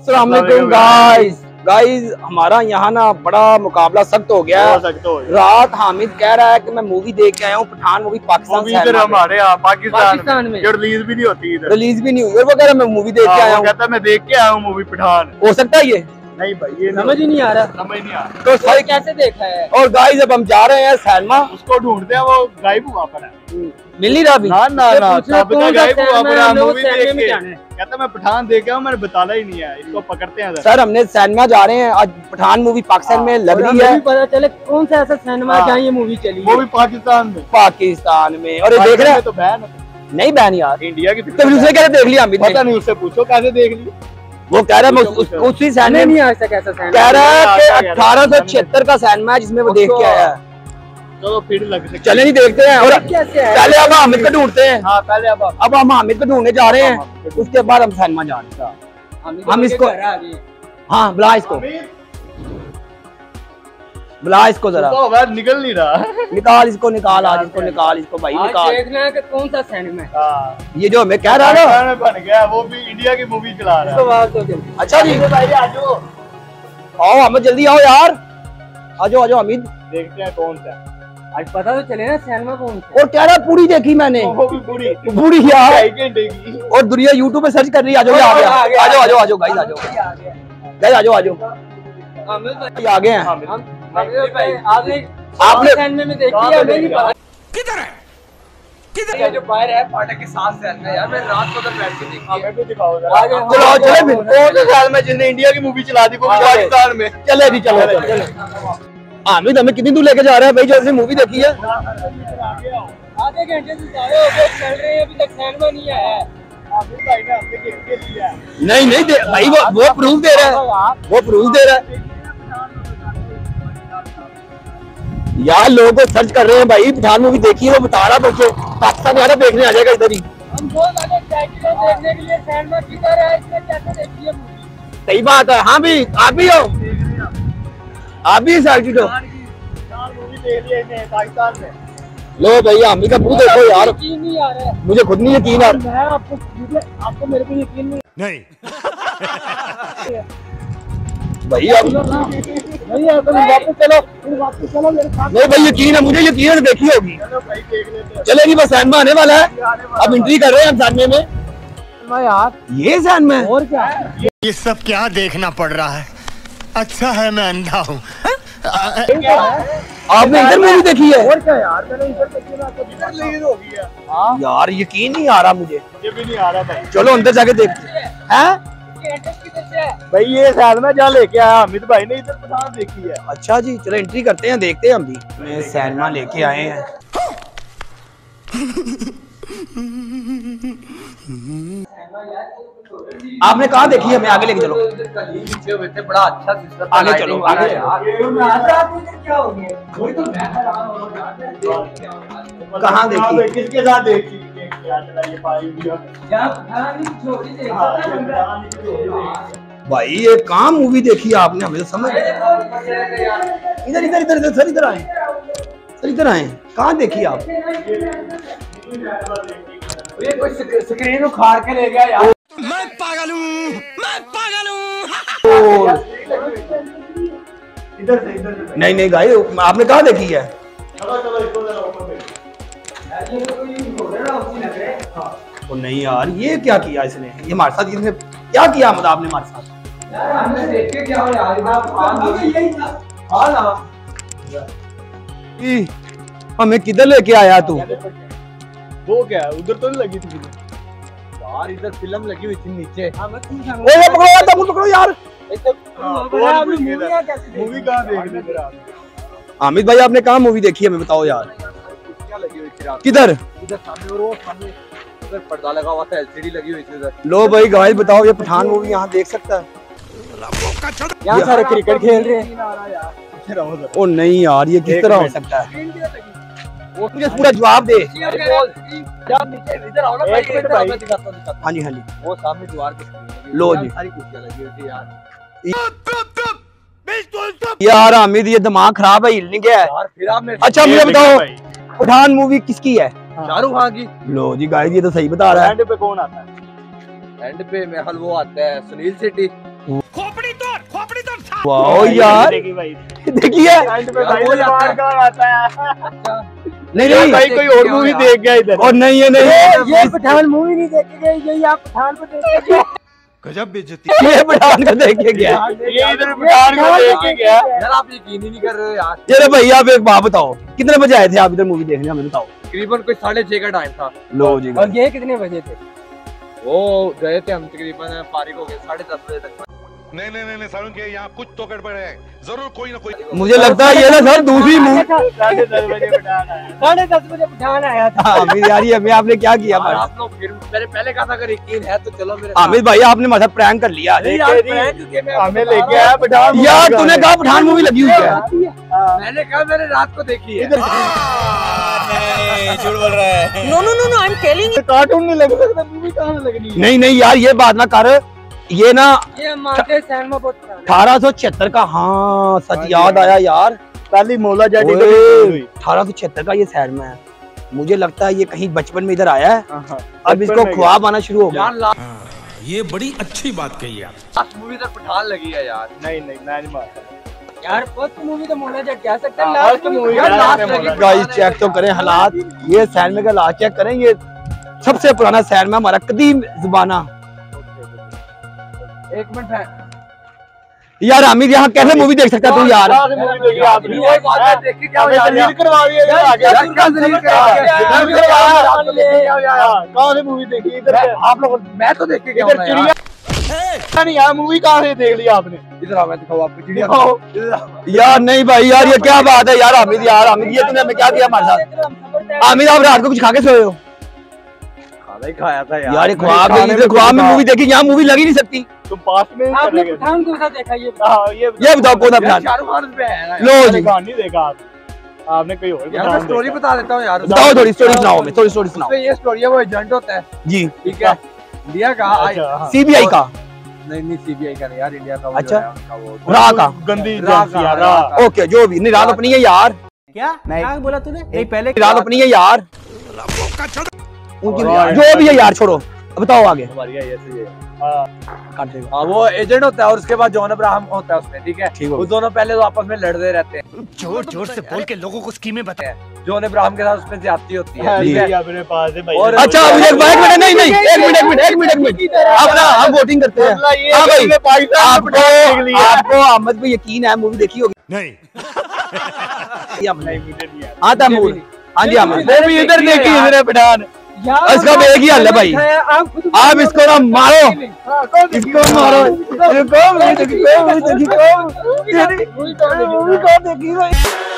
अस्सलाम वालेकुम गाइस। हमारा यहाँ ना बड़ा मुकाबला सख्त हो गया है। रात हामिद कह रहा है कि मैं मूवी देख के आया हूँ पठान मूवी पाकिस्तान हमारे यहाँ पाकिस्तान में रिलीज भी नहीं होती, रिलीज भी नहीं हुई और वो कह रहा है मैं मूवी देख के आया हूँ। कहता है मैं देख के आया हूँ मूवी पठान। हो सकता है ये? नहीं भाई ये समझ ही नहीं आ रहा, समझ नहीं आ रहा तो सही कैसे देखा है। और गाइस अब हम जा रहे हैं सिनेमा, उसको ढूंढते हैं, वो गायब हुआ पर है, मिल नहीं रहा अभी। ना तब तक गायब हुआ पर है मूवी देख के। कहता मैं पठान देख आया हूँ, मैंने बताना ही नहीं है, इसको पकड़ते हैं सर। हमने सिनेमा जा रहे हैं आज, पठान मूवी पाकिस्तान में लग रही है। पता चले कौन सा ऐसा सिनेमा जहाँ ये मूवी चली। वो भी पाकिस्तान में और ये देख रहे हैं तो बैन नहीं बैन यार, इंडिया की तो दूसरे कह रहे देख लिया अमित, पता नहीं, उससे पूछो कैसे देख ली। वो कह रहा है उसी सिनेमा नहीं आ सका ऐसा सिनेमा, कह रहा है कि 1876 का सिनेमा है जिसमें वो देख के आया है। चलो फिर लग चले नहीं देखते हैं। और पहले अब हामिद को ढूंढते हैं। हाँ पहले अब हम हामिद को ढूंढने जा रहे हैं, उसके बाद हम सिनेमा जा रहे हैं। हम इसको हाँ बुला इसको, बुला इसको जरा, निकल नहीं रहा। निकाल इसको, निकाल आज इसको, निकाल इसको भाई निकाल। देखना है कि कौन सा सिनेमा है। ये जो हमें कह रहा है ना बन गया, वो भी इंडिया की मूवी चला रहा है। अच्छा जी भाई आजो, आओ हमें जल्दी आओ यार, आजो आजो हामिद, देखते हैं कौन सा। आज पता तो चले ना सिनेमा कौन सा। और कह रहा पूरी देखी मैंने, वो भी पूरी यार, 2.5 घंटे की। और दुनिया यूट्यूब पे सर्च कर रही है। आजो आ गया, आजो आजो आजो गाइस, आजो गाइस, आजो आजो आ गए हैं। आपने सिनेमा में देखी है, हमें नहीं पता किधर है, किधर ये जो बाहर है फाटक के साथ सिनेमा यार, मैं रात को उधर बैठ के देखी है। हमें भी दिखाओ जरा। चलो चले फिर। कौन से साल में जिसने इंडिया की मूवी चला दी वो भी पाकिस्तान में। चले जी चलो चलो। हामिद हमें कितनी दूर लेके जा रहा है भाई, जो उसने मूवी देखी है। आधे घंटे से ज्यादा हो गए चल रहे हैं, अभी तक सिनेमा नहीं आया है। नहीं नहीं भाई, वो प्रूफ दे रहा है, वो प्रूफ दे रहा है यार। लोगों को सर्च कर रहे हैं भाई, पठान मूवी देखी है, वो बता रहा बच्चे पाकिस्तान वाला देखने आ जाएगा इधर ही। हम बहुत ज्यादा एक्साइटेड हैं देखने के लिए, सिनेमा किधर है, इसमें कैसे देखी है मूवी। सही बात है। हाँ भी आप भी हो, आप भी एक्साइटेड हो। मूवी देख ली पाकिस्तान में। लो भाई हामिद का मुंह देखो यार, यकीन नहीं आ रहा है मुझे खुद नहीं यकीन आ रहा। मैं आपको मेरे को यकीन नहीं भाई अब नहीं है, तो वापस चलो मेरे साथ। नहीं भाई यकीन है, मुझे यकीन है देखी होगी। चलो भाई देख लेते हैं। चलेगी बस, सिनेमा आने वाला है, अब एंट्री कर रहे हैं हम सिनेमा में यार। ये सिनेमा है और क्या ये सब क्या देखना पड़ रहा है। अच्छा है मैं अंधा हूँ। आपने इधर मूवी देखी है? और क्या यार, मैंने इधर देखी ना, इधर रिलीज हो गई है। यार यकीन नहीं आ रहा मुझे, ये भी नहीं आ रहा भाई। चलो अंदर जाके देखते हैं। भाई ये साल में जहाँ लेके आया हामिद भाई ने, इधर पठान देखी है। अच्छा जी चलो एंट्री करते हैं, देखते हैं हम भी। मैं सिनेमा लेके आए हैं। आपने कहाँ देखी है? मैं आगे लेके चलो, बड़ा अच्छा सिस्टम आगे चलो आगे। कहाँ देखी? किसके साथ देखी? भाई ये कहाँ मूवी देखी है आपने? हमें तो समझ इधर इधर इधर इधर सर, इधर आए सर, इधर आए। कहाँ देखी आप? ये कोई स्क्रीन उखाड़ के ले गया यार। मैं पागल हूँ, मैं पागल हूँ। इधर से नहीं नहीं भाई, आपने कहाँ देखी है? चलो इसको जरा ऊपर पे। ओ नहीं यार, ये क्या किया इसने? ये हमारे साथ इसने क्या किया? मतलब आपने हमारे साथ यार हमने देख के क्या हो यार, यही था। हां ना हमें किधर लेके आया तू? वो क्या है, उधर तो नहीं लगी थी यार, इधर फिल्म लगी हुई थी नीचे। ओए पकड़ो, पकड़ो यार। मूवी कहाँ देख ली फिर आप? हामिद भाई आपने कहाँ मूवी देखी है? हमें बताओ यार। क्या लगी हुई थी? किधर? इधर सामने, और वो सामने उधर पर्दा लगा हुआ था, एलसीडी लगी हुई थी उधर। लो भाई गाइस बताओ, ये पठान मूवी यहाँ देख सकता है? यहाँ सारे क्रिकेट खेल रहे हैं। ओ नहीं यार, ये किस तरह हो सकता है? मुझे पूरा जवाब दे। इधर आओ ना भाई, इधर आओ, मैं दिखाता हूं। हाँ जी हाँ जी, वो सामने दीवार पे लो जी। सारी कुर्सियां लगी हुई थी यार। यार हामिद ये दिमाग खराब है, हिल नहीं गया है। यार फिर आप मेरे अच्छा मुझे बताओ, पठान मूवी किसकी है? शाहरुख खान की। लो जी गाइस, ये तो सही बता रहा है। एंड पे कौन आता है? एंड पे मेरे ख्याल वो आता है सुनील शेट्टी। वाओ यार, देखिए नहीं नहीं भाई कोई और मूवी देख गया इधर। और नहीं ये नहीं, ये पठान मूवी नहीं देखे गए, यही आप पठान को देख के गजब बेइज्जती। ये पठान को देख के गया। ये इधर पठान को देख के गया। यार आप यकीन ही नहीं कर रहे हो यार। ये भैया आप एक बात बताओ, कितने बजे आए थे आप इधर मूवी देखने, हमें बताओ। तकरीबन कोई 6:30 का टाइम था। लो जी, और ये कितने बजे थे? वो गए थे हम तकरीबन फारिग हो गए 10:30 बजे तक। नहीं सारुण के यहाँ कुछ तो गड़बड़ है, जरूर कोई ना कोई। मुझे लगता है ये ना सर दूसरी मूवी। 10:30 बजे पठान आया। 10:30 बजे पठान आया था। हामिद यार, ये हमें आपने क्या किया हमारे आप लोग फिर मैंने पहले कहा था अगर यकीन है तो चलो मेरे हामिद भाई, आपने हमारा प्रैंक कर लिया। हमें लेके आया पठान। यार तूने कहा पठान मूवी लगी हुई है। मैंने कहा मैंने रात को देखी है। झूठ बोल रहा है। No I am telling. Cartoon नहीं लग सकता, मूवी कहाँ लगनी है? नहीं नहीं यार, ये बात ना कर, ये ना ये हमारे सिनेमा बहुत पुराना 1876 का, हाँ सच याद आया यार। पहली मौला जाटी तो ओए, 1876 का ये शहर में है। मुझे लगता है ये कहीं बचपन में इधर आया है, अब इसको ख्वाब आना शुरू हो गया। यार ये बड़ी अच्छी बात कही आप। लास्ट मूवी तो पठान लगी है यार। नहीं मैं नहीं मानता यार फर्स्ट मूवी तो मोना जट कह सकते हैं। लास्ट मूवी यार लास्ट लगी। गाइस चेक तो करें हालात, ये शहर में का हालात चेक करें। ये सबसे पुराना शहर में हमारा कदीम ज़बाना। एक मिनट है यार हामिद, यहाँ कैसे मूवी देख सकता तू यार? मूवी देखी आपने? वही बात है, देख के क्या हो यार? दलील करवा दिया इधर आ गया। यार क्या दलील करवा दिया? कहाँ से मूवी देखी इधर? आप लोग मैं तो देख के क्या इधर होना चिड़िया यार? नहीं यार, मूवी कहाँ से देख लिया आपने? इधर आओ मैं दिखाऊं आपको चिड़िया। यार नहीं भाई यार, ये क्या बात है यार हामिद, यार हामिद ये तूने हमें क्या किया हमारे साथ? हामिद आप रात को कुछ खा के सोए हो? खाना ही खाया था यार ये ख्वाब है, इधर ख्वाब में मूवी देखी, यहाँ मूवी लगी नहीं सकती। तुम पास में आपने पठान को सा देखा ये? ये बताओ कौन था पठान? शाहरुख खान पे है ना। लो जी, नहीं देखा आपने कोई और यार मैं स्टोरी बता देता हूँ यार। बताओ थोड़ी स्टोरी सुनाओ, हमें थोड़ी स्टोरी सुनाओ। उसमें ये स्टोरी है, वो एजेंट होता है जी, ठीक है इंडिया का। सीबीआई का? नहीं सीबीआई का नहीं यार, इंडिया का। अच्छा। वो जो है उनका वो रा का? गंदी रात एजेंसी यार, रात। ओके जो भी नहीं, रात अपनी है यार। क्या क्या बोला तूने? नहीं पहले रात अपनी है यार, उनकी जो भी है यार, छोड़ो बताओ आगे। काट देगा। वो एजेंट होता है और उसके बाद जॉन अब्राहम होता है उसमें, ठीक है। ठीक हो वो दोनों पहले तो आपस में लड़ते रहते हैं। जोर जोर से बोल के लोगों को स्कीमें बता। जॉन अब्राहम के साथ उसमें ज्यादती होती है, ठीक है। अपने पास है भाई। और अच्छा एक मिनट, नहीं नहीं एक मिनट अब ना हम वोटिंग करते हैं। हाँ भाई, आपको अहमद पे यकीन है, मूवी देखी होगी? नहीं आता मूवी? हाँ जी अहमद, वो भी इधर देखी इधर पठान। इसका भी एक ही हल है भाई, आप इसको ना मारो, इसको मारो, इसको देखी